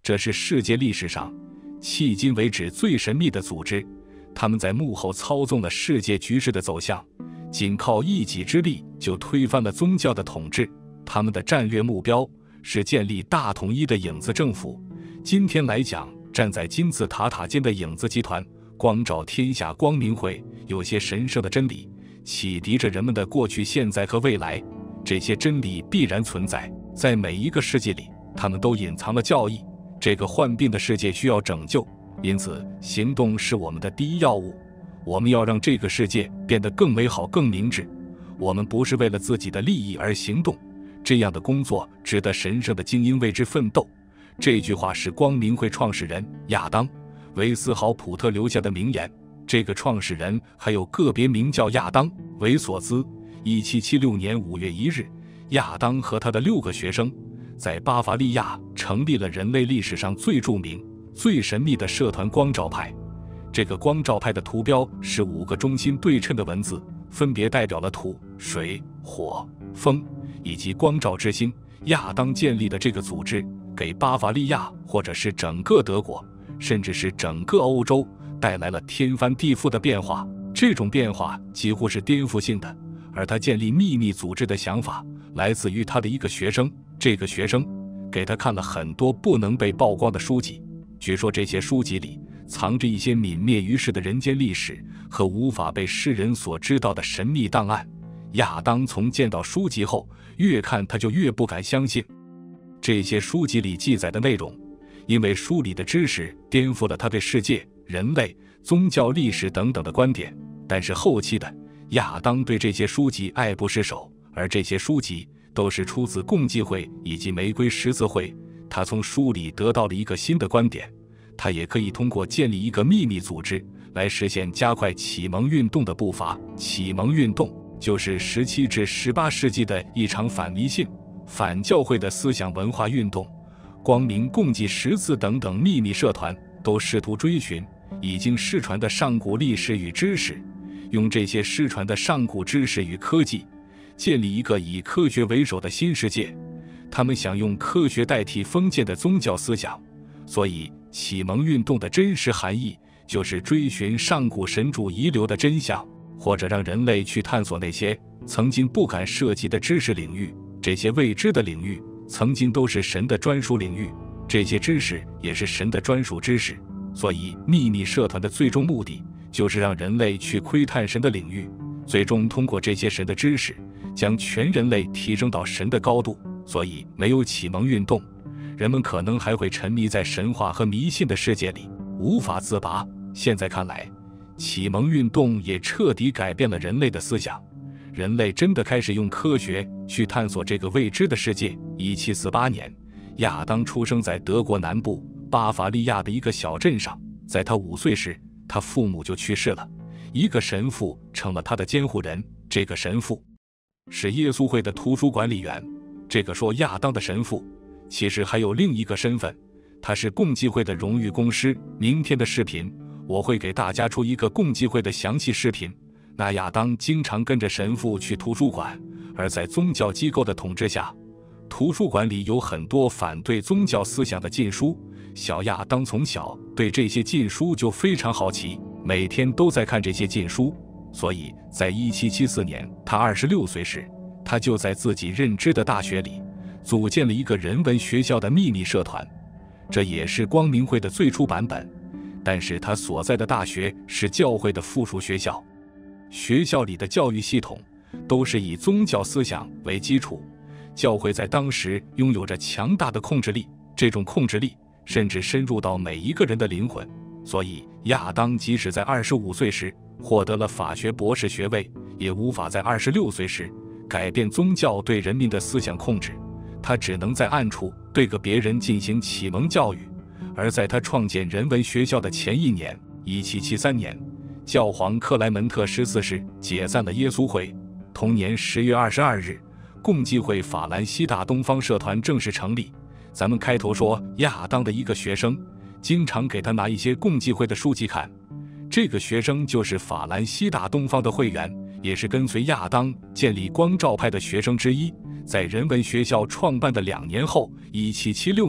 这是世界历史上迄今为止最神秘的组织，他们在幕后操纵了世界局势的走向，仅靠一己之力就推翻了宗教的统治。他们的战略目标是建立大统一的影子政府。今天来讲，站在金字塔塔尖的影子集团，光照天下光明会，有些神圣的真理启迪着人们的过去、现在和未来。这些真理必然存在，在每一个世界里，他们都隐藏了教义。这个患病的世界需要拯救，因此行动是我们的第一要务。我们要让这个世界变得更美好、更明智。我们不是为了自己的利益而行动，这样的工作值得神圣的精英为之奋斗。这句话是光明会创始人亚当·维斯豪普特留下的名言。这个创始人还有个别名叫亚当·维索兹。1776年5月1日，亚当和他的6个学生在巴伐利亚成立了人类历史上最著名、最神秘的社团——光照派。这个光照派的图标是5个中心对称的文字，分别代表了土、水、火、风以及光照之星。亚当建立的这个组织给巴伐利亚或者是整个德国，甚至是整个欧洲带来了天翻地覆的变化。这种变化几乎是颠覆性的，而他建立秘密组织的想法来自于他的一个学生。这个学生给他看了很多不能被曝光的书籍，据说这些书籍里藏着一些泯灭于世的人间历史和无法被世人所知道的神秘档案。亚当从见到书籍后，越看他就越不敢相信这些书籍里记载的内容，因为书里的知识颠覆了他对世界、人类、宗教、历史等等的观点。但是后期的亚当对这些书籍爱不释手，而这些书籍都是出自共济会以及玫瑰十字会。他从书里得到了一个新的观点，他也可以通过建立一个秘密组织来实现加快启蒙运动的步伐。启蒙运动就是17至18世纪的一场反迷信、反教会的思想文化运动。光明共济十字等等秘密社团都试图追寻已经失传的上古历史与知识，用这些失传的上古知识与科技建立一个以科学为首的新世界。他们想用科学代替封建的宗教思想，所以启蒙运动的真实含义就是追寻上古神主遗留的真相，或者让人类去探索那些曾经不敢涉及的知识领域。这些未知的领域曾经都是神的专属领域，这些知识也是神的专属知识。所以秘密社团的最终目的就是让人类去窥探神的领域，最终通过这些神的知识将全人类提升到神的高度。所以没有启蒙运动，人们可能还会沉迷在神话和迷信的世界里，无法自拔。现在看来，启蒙运动也彻底改变了人类的思想，人类真的开始用科学去探索这个未知的世界。1748年，亚当出生在德国南部巴伐利亚的一个小镇上。在他5岁时，他父母就去世了，一个神父成了他的监护人。这个神父是耶稣会的图书管理员。这个说亚当的神父其实还有另一个身份，他是共济会的荣誉公师。明天的视频我会给大家出一个共济会的详细视频。那亚当经常跟着神父去图书馆，而在宗教机构的统治下，图书馆里有很多反对宗教思想的禁书。小亚当从小对这些禁书就非常好奇，每天都在看这些禁书。所以在1774年他26岁时，他就在自己认知的大学里组建了一个人文学校的秘密社团，这也是光明会的最初版本。但是他所在的大学是教会的附属学校，学校里的教育系统都是以宗教思想为基础。教会在当时拥有着强大的控制力，这种控制力甚至深入到每一个人的灵魂。所以亚当即使在25岁时获得了法学博士学位，也无法在26岁时改变宗教对人民的思想控制。他只能在暗处对个别人进行启蒙教育。而在他创建人文学校的前一年，1773年，教皇克莱门特14世解散了耶稣会。同年10月22日，共济会法兰西大东方社团正式成立。咱们开头说亚当的一个学生经常给他拿一些共济会的书籍看，这个学生就是法兰西大东方的会员，也是跟随亚当建立光照派的学生之一。在人文学校创办的2年后，1776年，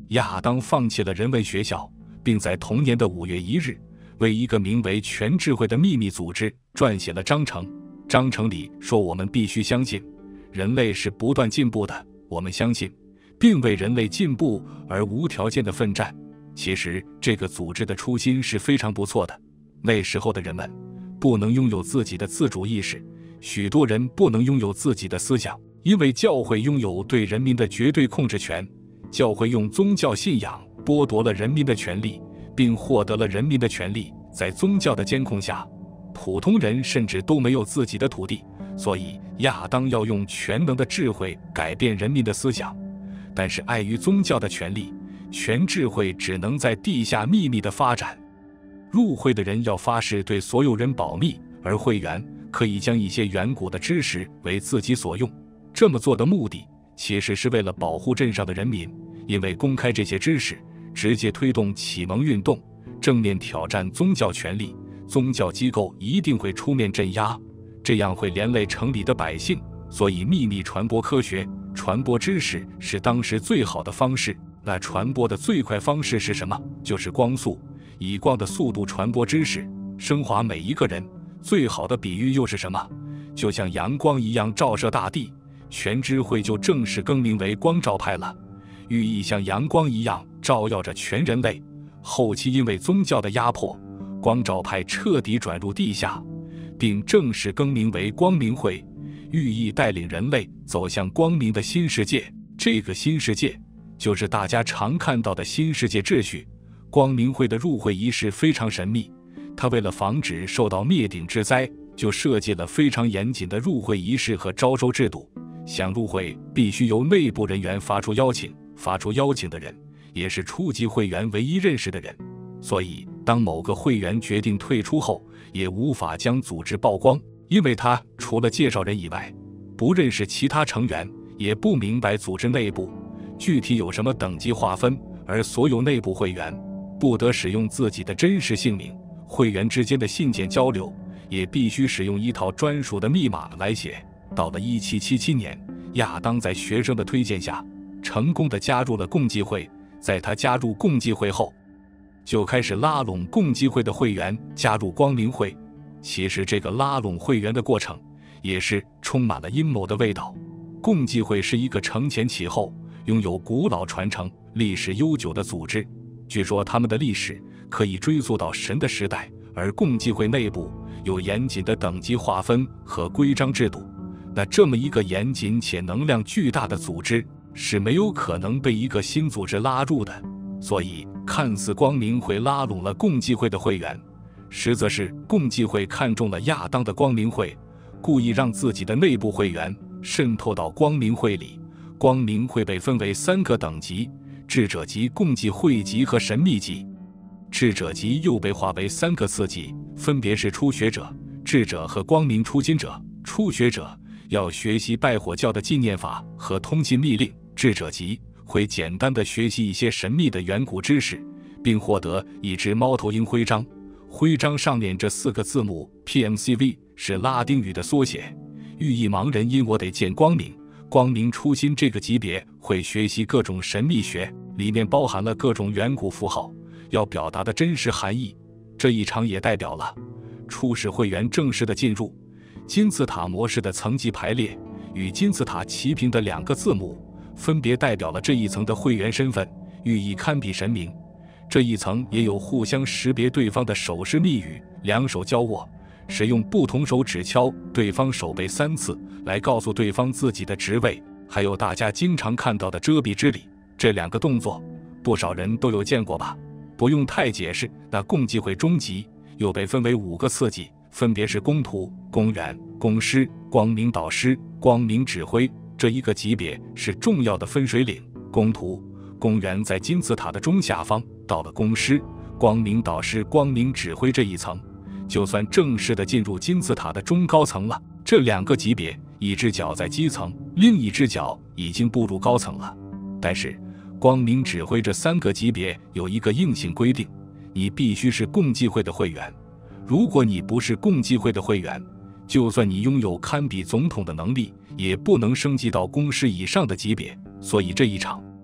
亚当放弃了人文学校，并在同年的5月1日为一个名为全智慧的秘密组织撰写了章程。章程里说，我们必须相信人类是不断进步的，我们相信并为人类进步而无条件的奋战。其实这个组织的初心是非常不错的。那时候的人们不能拥有自己的自主意识，许多人不能拥有自己的思想，因为教会拥有对人民的绝对控制权。教会用宗教信仰剥夺了人民的权利，并获得了人民的权利。在宗教的监控下，普通人甚至都没有自己的土地。所以亚当要用全能的智慧改变人民的思想，但是碍于宗教的权利，全智慧只能在地下秘密的发展。入会的人要发誓对所有人保密，而会员可以将一些远古的知识为自己所用。这么做的目的其实是为了保护镇上的人民，因为公开这些知识直接推动启蒙运动，正面挑战宗教权力，宗教机构一定会出面镇压，这样会连累城里的百姓。所以秘密传播科学，传播知识是当时最好的方式。那传播的最快方式是什么？就是光速，以光的速度传播知识，升华每一个人。最好的比喻又是什么？就像阳光一样照射大地，全智慧就正式更名为光照派了，寓意像阳光一样照耀着全人类。后期因为宗教的压迫，光照派彻底转入地下，并正式更名为光明会，寓意带领人类走向光明的新世界。这个新世界就是大家常看到的新世界秩序。光明会的入会仪式非常神秘，他为了防止受到灭顶之灾，就设计了非常严谨的入会仪式和招收制度。想入会必须由内部人员发出邀请，发出邀请的人也是初级会员唯一认识的人。所以当某个会员决定退出后，也无法将组织曝光，因为他除了介绍人以外，不认识其他成员，也不明白组织内部具体有什么等级划分。而所有内部会员不得使用自己的真实姓名，会员之间的信件交流也必须使用一套专属的密码来写。到了1777年，亚当在学生的推荐下成功地加入了共济会。在他加入共济会后，就开始拉拢共济会的会员加入光明会。其实这个拉拢会员的过程也是充满了阴谋的味道。共济会是一个承前启后，拥有古老传承、历史悠久的组织。据说他们的历史可以追溯到神的时代，而共济会内部有严谨的等级划分和规章制度。那这么一个严谨且能量巨大的组织是没有可能被一个新组织拉入的。所以看似光明会拉拢了共济会的会员，实则是共济会看中了亚当的光明会，故意让自己的内部会员渗透到光明会里。光明会被分为3个等级：智者级、共济会级和神秘级。智者级又被划为3个次级，分别是初学者、智者和光明初心者。初学者要学习拜火教的纪念法和通信密令，智者级会简单的学习一些神秘的远古知识，并获得一只猫头鹰徽章。徽章上面这4个字母 PMCV 是拉丁语的缩写，寓意盲人因我得见光明。光明初心这个级别会学习各种神秘学，里面包含了各种远古符号要表达的真实含义。这一场也代表了初始会员正式的进入。金字塔模式的层级排列与金字塔齐平的2个字母分别代表了这一层的会员身份，寓意堪比神明。这一层也有互相识别对方的手势密语，2手交握，使用不同手指敲对方手背3次来告诉对方自己的职位。还有大家经常看到的遮蔽之礼，这2个动作不少人都有见过吧，不用太解释。那共济会中级又被分为5个次级，分别是公徒、公员、公师、光明导师、光明指挥。这一个级别是重要的分水岭。公徒、公员在金字塔的中下方，到了公师、光明导师、光明指挥这一层，就算正式的进入金字塔的中高层了。这2个级别，一只脚在基层，另一只脚已经步入高层了。但是光明指挥这3个级别有一个硬性规定，你必须是共济会的会员。如果你不是共济会的会员，就算你拥有堪比总统的能力，也不能升级到公师以上的级别。所以这一场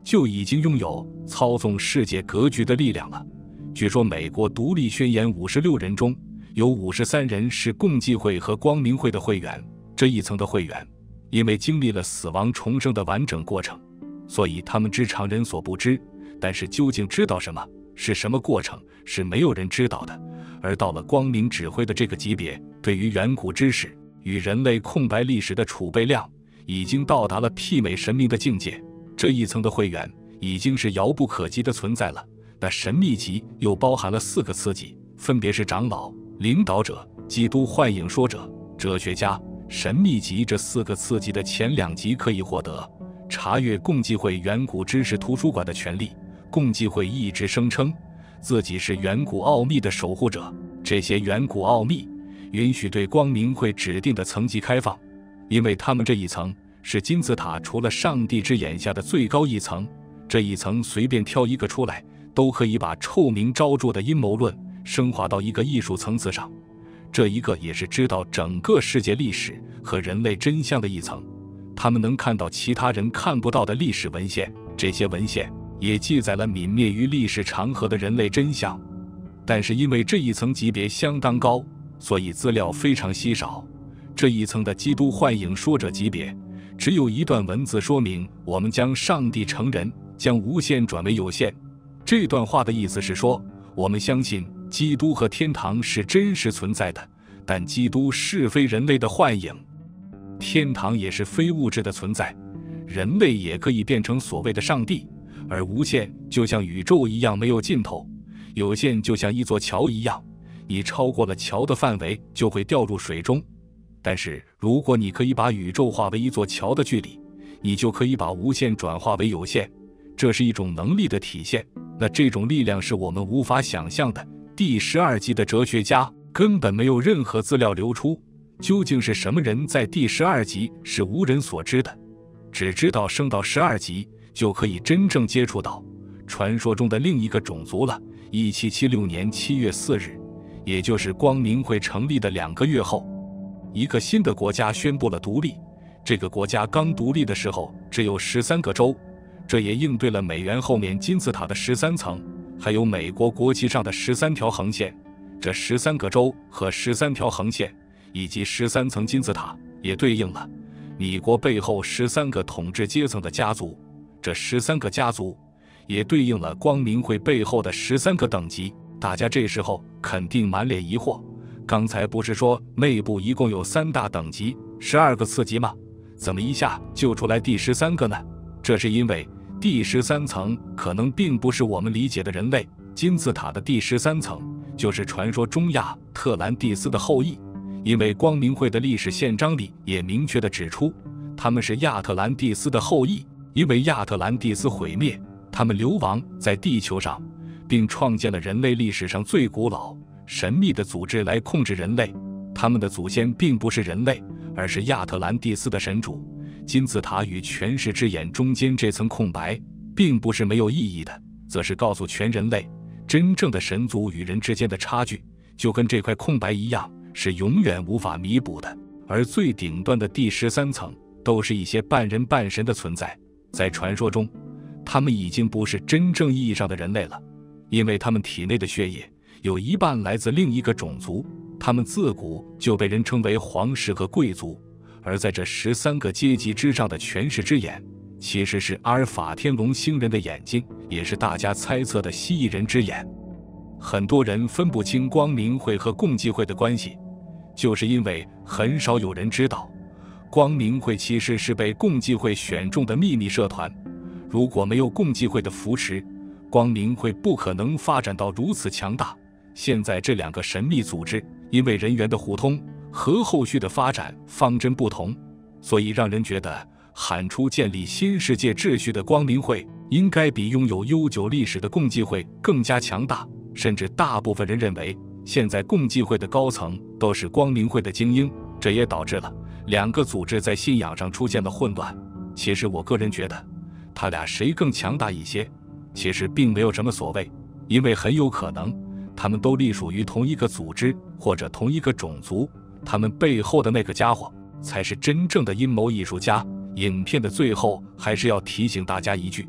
就已经拥有操纵世界格局的力量了。据说美国独立宣言56人中有53人是共济会和光明会的会员，这一层的会员因为经历了死亡重生的完整过程，所以他们知常人所不知，但是究竟知道什么，是什么过程，是没有人知道的。而到了光明指挥的这个级别，对于远古知识与人类空白历史的储备量已经到达了媲美神明的境界。这一层的会员已经是遥不可及的存在了。那神秘级又包含了4个次级，分别是长老、领导者、基督幻影说者、哲学家。神秘级这4个次级的前2级可以获得查阅共济会远古知识图书馆的权利。共济会一直声称自己是远古奥秘的守护者，这些远古奥秘允许对光明会指定的层级开放，因为他们这一层是金字塔除了上帝之眼下的最高一层，这一层随便挑一个出来都可以把臭名昭著的阴谋论升华到一个艺术层次上。这一个也是知道整个世界历史和人类真相的一层，他们能看到其他人看不到的历史文献，这些文献也记载了泯灭于历史长河的人类真相。但是因为这一层级别相当高，所以资料非常稀少。这一层的基督幻影说者级别只有一段文字说明我们将上帝成人，将无限转为有限。这段话的意思是说，我们相信基督和天堂是真实存在的，但基督是非人类的幻影，天堂也是非物质的存在，人类也可以变成所谓的上帝。而无限就像宇宙一样没有尽头，有限就像一座桥一样，你超过了桥的范围就会掉入水中。但是如果你可以把宇宙化为一座桥的距离，你就可以把无限转化为有限，这是一种能力的体现。那这种力量是我们无法想象的。第12级的哲学家根本没有任何资料流出，究竟是什么人在第12级是无人所知的，只知道升到12级就可以真正接触到传说中的另一个种族了。1776年7月4日，也就是光明会成立的2个月后，一个新的国家宣布了独立。这个国家刚独立的时候只有13个州，这也应对了美元后面金字塔的13层，还有美国国旗上的13条横线。这13个州和13条横线以及13层金字塔也对应了米国背后13个统治阶层的家族，这13个家族也对应了光明会背后的13个等级。大家这时候肯定满脸疑惑，刚才不是说内部一共有3大等级12个次级吗？怎么一下就出来第13个呢？这是因为第13层可能并不是我们理解的人类，金字塔的第13层就是传说中亚特兰蒂斯的后裔，因为光明会的历史宪章里也明确地指出他们是亚特兰蒂斯的后裔。因为亚特兰蒂斯毁灭，他们流亡在地球上，并创建了人类历史上最古老神秘的组织来控制人类。他们的祖先并不是人类，而是亚特兰蒂斯的神主。金字塔与权势之眼中间这层空白并不是没有意义的，则是告诉全人类真正的神族与人之间的差距就跟这块空白一样，是永远无法弥补的。而最顶端的第13层都是一些半人半神的存在，在传说中他们已经不是真正意义上的人类了，因为他们体内的血液有一半来自另一个种族，他们自古就被人称为皇室和贵族。而在这13个阶级之上的权势之眼，其实是阿尔法天龙星人的眼睛，也是大家猜测的蜥蜴人之眼。很多人分不清光明会和共济会的关系，就是因为很少有人知道光明会其实是被共济会选中的秘密社团。如果没有共济会的扶持，光明会不可能发展到如此强大。现在这2个神秘组织因为人员的互通和后续的发展方针不同，所以让人觉得喊出建立新世界秩序的光明会应该比拥有悠久历史的共济会更加强大。甚至大部分人认为现在共济会的高层都是光明会的精英，这也导致了2个组织在信仰上出现了混乱。其实我个人觉得他俩谁更强大一些其实并没有什么所谓，因为很有可能他们都隶属于同一个组织或者同一个种族，他们背后的那个家伙才是真正的阴谋艺术家。影片的最后还是要提醒大家一句，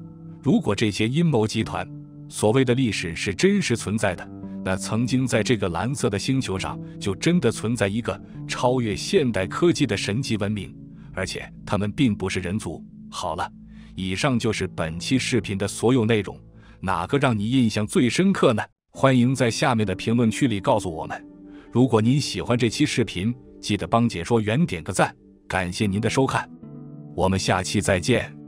如果这些阴谋集团所谓的历史是真实存在的，那曾经在这个蓝色的星球上就真的存在一个超越现代科技的神级文明，而且他们并不是人族。好了，以上就是本期视频的所有内容，哪个让你印象最深刻呢？欢迎在下面的评论区里告诉我们。如果您喜欢这期视频，记得帮解说员点个赞，感谢您的收看，我们下期再见。